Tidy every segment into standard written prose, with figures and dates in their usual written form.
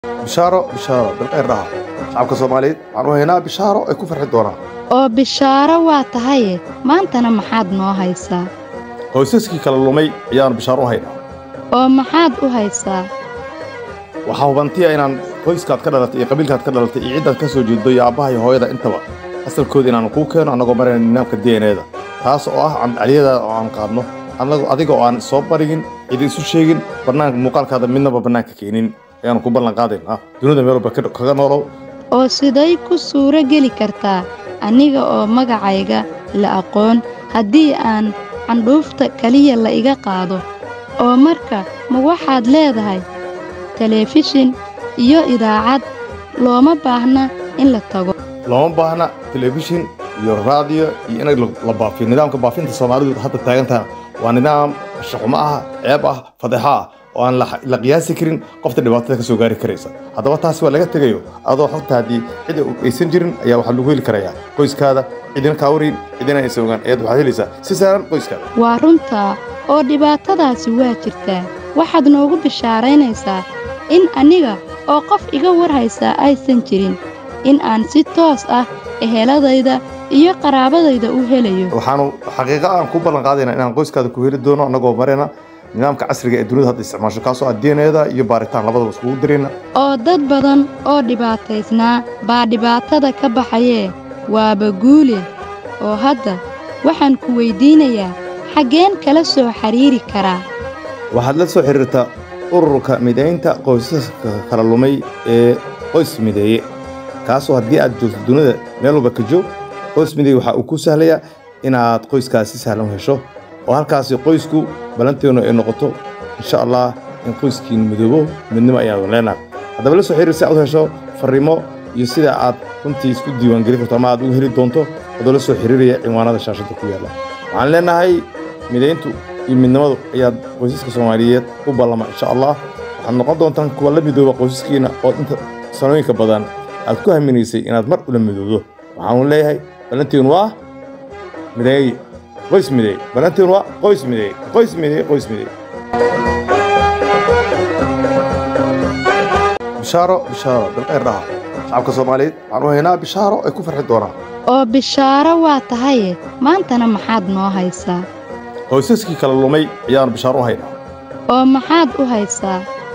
بشارة بالخير لها شعبك الصومالي waxaan u haynaa bishaaro ay ku farxi doonaan oo bishaaro waa tahay maantana maxaad noo haysaa qoysaskii kala lumay ayaan bishaaro u haynaa oo maxaad u haysaa waxaa hubantiya inaan qoyskaad ka dhalatay iyo qabiilkaad ka dhalatay iyo ciddaad ka soo jeedo iyo aabbaha iyo hooyada intaba asalkooda inaan kuu keeno annagoo marayna nidaamka DNA-da taas oo ah camcaliyada oo aan qaadno adiga oo aan soo barigin cid isu sheegin barnaamijka muuqaalkaada midnaba bannaanka keenin ayaan ku ballan qaadaynaa dunida meel walba kaga noolow oo siday ku suuro geli kartaa aniga oo magacayga la aqoon haddii aan candhuufta kaliya la iga qaado oo marka ma waxaad leedahay telefishin iyo idaacad looma baahna in la tago looma baahna telefishin iyo raadiyo iyo in la baafiyo nidaamka baafinta Soomaalidu hadda taagantahay waa nidaam shaqo ah ceeb ah fadeexa ah oo aan la qiyaasi karin qofta dhibaatada ka soo gaari karaysa haddaba taasi waa laga tagayo adoo xogtaadii cid aysan jirin ayaa waxa lagu heli karayaa qoyskaada cidina ka warin cidina ay soogaan waxaad helaysaa si sahlan qoyskaada waa runta oo dhibaatadaasi waa jirtaa waxaad noogu bishaaraynaysaa in aniga oo qof iga warhaysa aysan jirin in aan si toos ah eheladayda iyo qaraabadayda u helayo waxaanu xaqiiqo aan ku ballan qaadaynaa inaan qoyskaada ku heli doono annagoo marayna nidaamka casriga ee dunida hadda isticmaasho kaasoo ah DNA-da iyo baaritaan labadaba iskugu dirayna oo dad badan oo dhibaataysnaa baa dhibaatada ka baxayee waaba guule oo hadda waxaan ku weydiinayaa xaggeen kala soo xiriiri karaa waxaad la soo xiriirtaa ururka midaynta qoysaska kala lumay ee qoys mideeye kaasoo haddii aad joogto dunida meel walba ka joog qoys mideeye waxa uu ku sahlayaa inaad qoyskaasi sahlan u hesho oo halkaasi qoysku balanteenu ay noqoto insha Allah in qoyskiin midoobo midnimo ayaad leenahay haddaba la soo xiriir si aad u hesho fariimo iyo sida aad runtii isku diiwaan gelin karto ama aad ugu heli doonto adoo la soo xiriiraya cinwaanada shaashada ku yaala waxaan leenahay midayntu iyo midnimadu ayaad qoysaska Soomaaliyeed u ballama insha Allah waxaad noqon doontaan kuwa la midooba qoysaskiina oo inta sanooyinka badan aad ku haminaysay inaad mar ula midoodo waxaan leeyahay balanteenu waa mideey qoys mideey balanteenu waa qoys mideey bishaaro بالخير لها شعبك الصومالي waxaan u haynaa bishaaro ay ku farxi doonaan oo bishaaro waa tahay maantana maxaad noo haysaa qoysaskii kala lumay ayaan bishaaro u haynaa oo maxaad u haysaa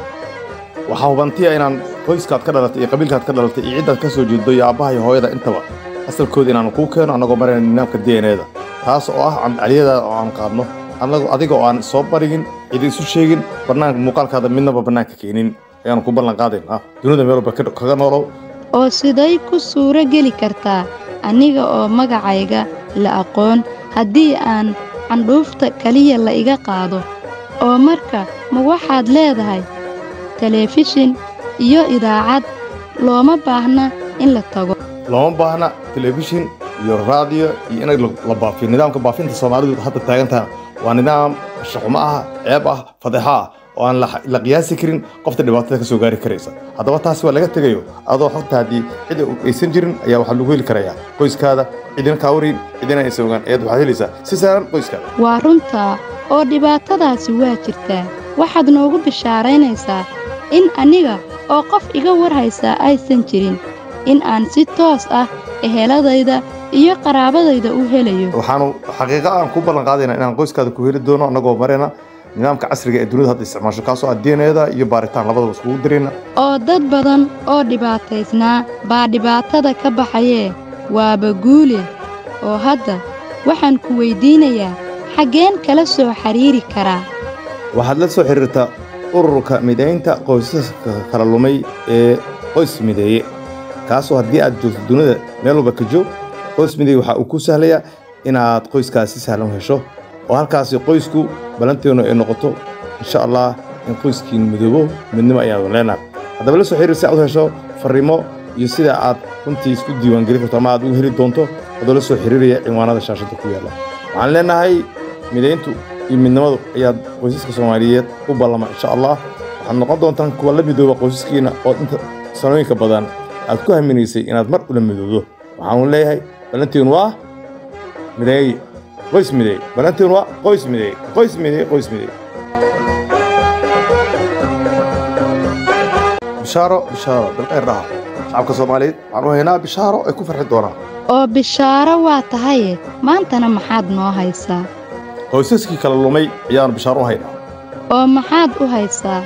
waxaa hubantiya inaan qoyskaad ka dhalatay iyo qabiilkaad ka dhalatay iyo ciddaad ka soo jeedo iyo aabbaha iyo hooyada intaba asalkooda inaan kuu keeno annagoo marayna nidaamka DNA-da taas oo ah camcaliyada oo aan qaadno adiga oo aan soo barigin cid isu sheegin barnaamijka muuqaalkaada midnaba bannaanka keenin ayaan ku ballan qaadaynaa dunida meel walba kaga noolow oo siday ku suuro geli kartaa aniga oo magacayga la aqoon haddii aan candhuufta kaliya la iga qaado oo marka ma waxaad leedahay telefishin iyo idaacad looma baahna in la tago looma baahna telefishin iyo raadiyo iyo in la baafiyo nidaamka baafinta Soomaalidu hadda taagantahay waa nidaam shaqo ah ceeb ah fadeexa ah oo aan la qiyaasi karin qofta dhibaatada ka soo gaari karaysa haddaba taasi waa laga tagayo adoo xogtaadii cid aysan jirin ayaa waxa lagu heli karayaa qoyskaada cidina ka warin cidina ay soogaan waxaad helaysaa si sahlan qoyskaada waa runta oo dhibaatadaasi waa jirtaa waxaad noogu bishaaraynaysaa in aniga oo qof iga warhaysa aysan jirin in aan si toos ah eheladayda iyo qaraabadayda u helayo waxaanu xaqiiqo aan ku ballan qaadaynaa inaan qoyskaada ku heli doono annagoo marayna nidaamka casriga ee dunida hadda isticmaasho kaasoo ah DNA-da iyo baaritaan labadaba iskugu dirayna oo dad badan oo dhibaataysnaa baa dhibaatada ka baxayee waaba guule oo hadda waxaan ku weydiinayaa xaggeen kala soo xiriiri karaa waxaad la soo xiriirtaa ururka midaynta qoysaska kala lumay ee qoys mideeye kaasoo haddii aad joogto dunida meel walba ka joog qoys mideeye waxa uu ku sahlayaa inaad qoyskaasi sahlan u hesho oo halkaasi qoysku balanteenu ay noqoto insha Allah in qoyskiin midoobo midnimo ayaad leenahay haddaba la soo xiriir si aad u hesho fariimo iyo sida aad runtii isku diiwaan gelin karto ama aad ugu heli doonto adoo la soo xiriiraya cinwaanada shaashada ku yaala waxaan leenahay midayntu iyo midnimadu ayaad qoysaska Soomaaliyeed u ballama insha Allah waxaad noqon doontaan kuwa la midooba qoysaskiina oo inta sanooyinka badan aad ku haminaysay inaad mar ula midoodo waxaan leeyahay balanteenu waa mideey qoys mideey balanteenu waa qoys mideey bishaaro dalqeyrnaha shacabka Soomaaliyeed waxaan u haynaa bishaaro ay ku farxi doonaan oo bishaaro waa tahaye maantana maxaad noo haysaa qoysaskii kala lumay ayaan bishaaro u haynaa oo maxaad u haysaa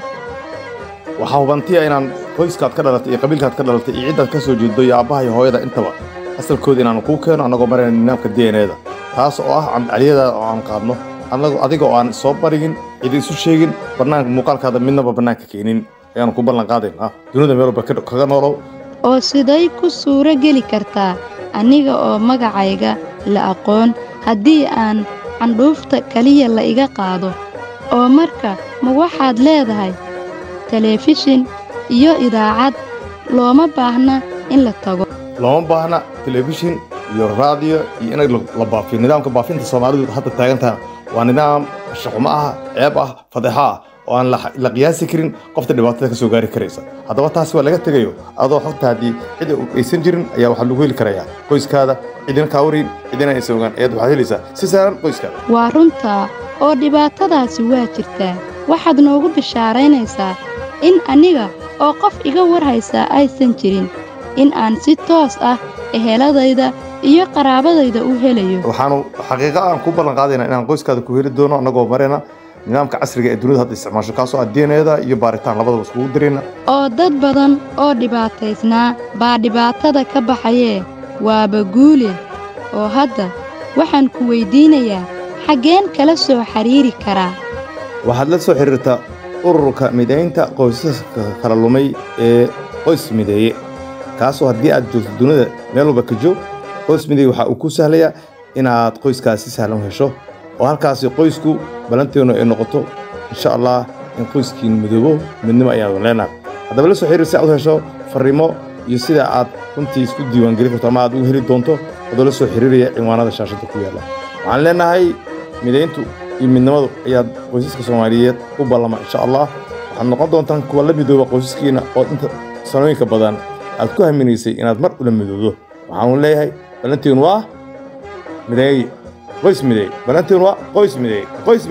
waxaa hubantiya inaan qoyskaad ka dhalatay iyo qabiilkaad ka dhalatay iyo ciddaad ka soo jeedo iyo aabbaha iyo hooyada intaba asalkooda inaan kuu keeno annagoo marayna nidaamka DNA-da taas oo ah camcaliyada oo aan qaadno adiga oo aan soo barigin cid isu sheegin barnaamijka muuqaalkaada midnaba bannaanka keenin ayaan ku ballan qaadaynaa dunida meel walba kaga noolow oo siday ku suuro geli kartaa aniga oo magacayga la aqoon haddii aan candhuufta kaliya la iga qaado oo marka ma waxaad leedahay telefishin iyo idaacad looma baahna in la tago looma baahna telefishin iyo raadiyo iyo in la baafiyo nidaamka baafinta Soomaalidu hadda taagantahay waa nidaam shaqo ma aha ceeb ah fadeexa ah oo aan la qiyaasi karin qofta dhibaatada ka soo gaari karaysa haddaba taas waa laga tagayo adoo xogtaadii cid aysan jirin ayaa waxa lagu heli karayaa qoyskaada cidina ka warin cidina aysan ogaan waxaad helaysaa si sahlan qoyskaada waa runtaa oo dhibaatadaasi waa jirtaa waxaad noogu bishaaraynaysaa in aniga oo qof iga warhaysaa aysan jirin in aan si toos ah eheladayda iyo qaraabadayda u helayo waxaanu xaqiiqo aan ku ballan qaadaynaa inaan qoyskaada ku heli doono annagoo marayna nidaamka casriga ee dunida hadda isticmaasho kaasoo ah DNA-da iyo baaritaan labadaba iskugu dirayna oo dad badan oo dhibaataysnaa baa dhibaatada ka baxayee waaba guule oo hadda waxaan ku weydiinayaa xaggeen kala soo xiriiri karaa waxaad la soo xiriirtaa ururka mideynta qoysaska kala lumay ee qoys mideeye kaasoo haddii aad joogto dunida meel walba ka joog qoys mideeye waxa uu ku sahlayaa inaad qoyskaasi si sahlan u hesho oo halkaasi qoysku balanteenu ay noqoto insha Allah in qoyskiin midoobo midnimo ayaan leenahay haddaba la soo xiriir si aad u hesho fariimo iyo sida aad runtii isku diiwaan gelin karto ama aad u heli doonto adoo la soo xiriiraya cinwaanada shaashada ku yaala waxaan leenahay mideyntu iyo midnimadu ayaad qoysaska Soomaaliyeed u ballama insha Allah waxaad noqon doontaan kuwa la midooba qoysaskiina oo inta sanooyinka badan aad ku haminaysay inaad mar ula midoodo waxaan leeyahay balanteenu waa mideey qoys mideey balanteenu waa qoys mideey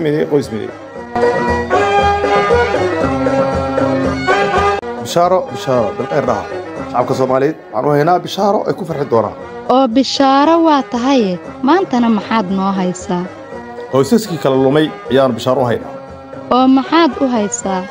bishaaro dalqeyrnaha shacabka Soomaaliyeed waxaan u haynaa bishaaro ay ku farxi doonaan oo bishaaro waa tahaye maantana maxaad noo haysaa qoysaskii kala lumay ayaan bishaaro u haynaa oo maxaad u haysaa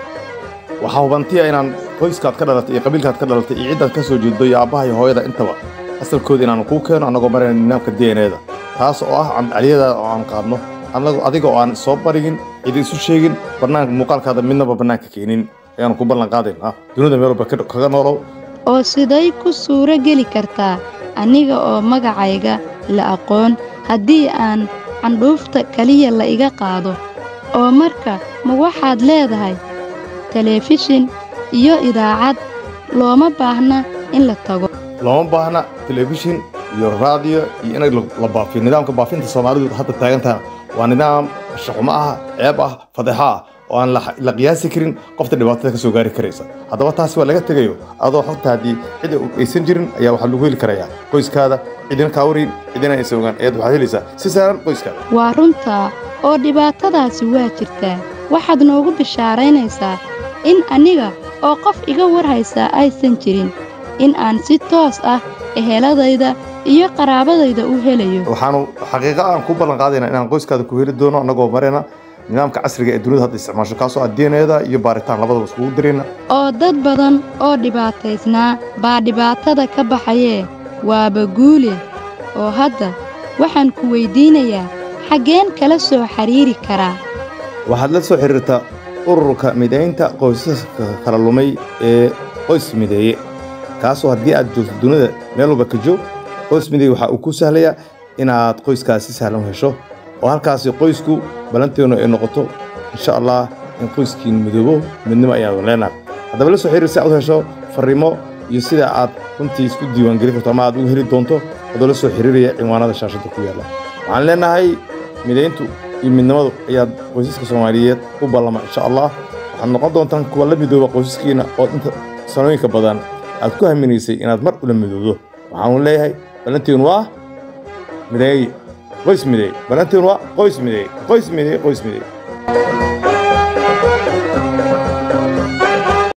waxaa hubantiya inaan qoyskaad ka dhalatay iyo qabiilkaad ka dhalatay iyo ciddaad ka soo jeedo iyo aabbaha iyo hooyada intaba asalkooda inaan kuu keeno annagoo marayna nidaamka DNA-da taas oo ah camcaliyada oo aan qaadno adiga oo aan soo barigin cid isu sheegin barnaamijka muuqaalkaada midnaba bannaanka keenin ayaan ku ballan qaadaynaa dunida meel walba kaga noolow oo siday ku suuro geli kartaa aniga oo magacayga la aqoon haddii aan candhuufta kaliya la iga qaado oo marka ma waxaad leedahay telefishin iyo idaacad looma baahna in la tago looma baahna telefishin iyo raadiyo iyo in la baafiyo nidaamka baafinta Soomaalidu hadda taagantahay waa nidaam shaqo ma aha ceeb ah fadeexa ah oo aan la qiyaasi karin qofta dhibaatada ka soo gaari karaysa haddaba taas waa laga tagayo adoo xogtaadii cid aysan jirin ayaa waxa lagu heli karayaa qoyskaada cidina ka warin cidina aysan ogaan waxaad helaysaa si sahlan qoyskaada waa runtaa oo dhibaatadaasi waa jirtaa waxaad noogu bishaaraynaysaa in aniga oo qof iga warhaysaa aysan jirin in aan si toos ah eheladayda iyo qaraabadayda u helayo waxaanu xaqiiqo aan ku ballan qaadaynaa inaan qoyskaada ku heli doono annagoo marayna nidaamka casriga ee dunida hadda isticmaasho kaasoo ah DNA-da iyo baaritaan labadaba iskugu dirayna oo dad badan oo dhibaataysnaa baa dhibaatada ka baxayee waaba guule oo hadda waxaan ku weydiinayaa xaggeen kala soo xiriiri karaa waxaad la soo xiriirtaa ururka mideynta qoysaska kala lumay ee qoys mideeye kaasoo haddii aad joogto dunida meel walba ka joog qoys mideeye waxa uu ku sahlayaa inaad qoyskaasi si sahlan u hesho oo halkaasi qoysku balanteenu ay noqoto insha Allah in qoyskiin midoobo midnimo ayaan leenahay haddaba la soo xiriir si aad u hesho fariimo iyo sida aad runtii isku diiwaan gelin karto ama aad u heli doonto adoo la soo xiriiraya cinwaanada shaashada ku yaala waxaan leenahay mideyntu iyo midnimadu ayaad qoysaska Soomaaliyeed u ballama insha Allah waxaad noqon doontaan kuwa la midooba qoysaskiina oo inta sanooyinka badan aad ku haminaysay inaad mar ula midoodo waxaan leeyahay balanteenu waa mideey qoys mideey balanteenu waa qoys mideey